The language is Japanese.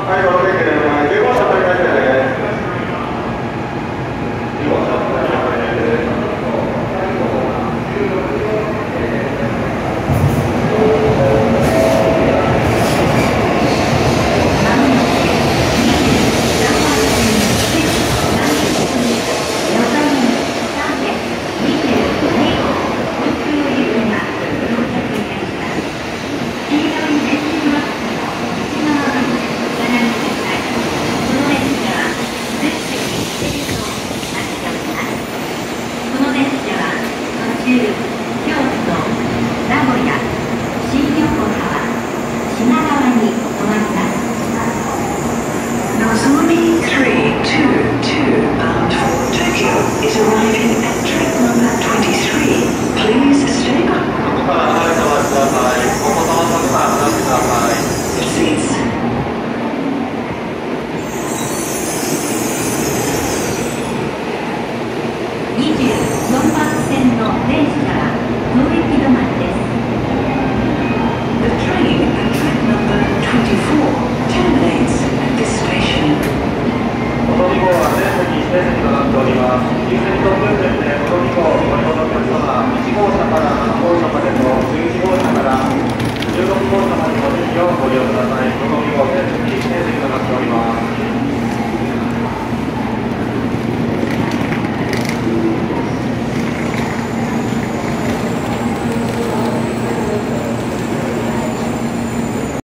はい、この席で10号車乗り換えです。10号車乗り換えです。 京都、名古屋、新横浜、品川に停まります。Nozomi 322 bound for Tokyo is arriving at track number 23. Please stay back. ここから離れてお待ちください。お子様の方から離れてください。 Seats. 24番線の電車は当駅止まりです。The train at track number 24 terminates at this station. この2号は全席指定席となっております。優先特急券でこの2号をご利用のお客様、1号車から7号車までと11号車から16号車までの席をご利用ください。この2号全席指定席となっております。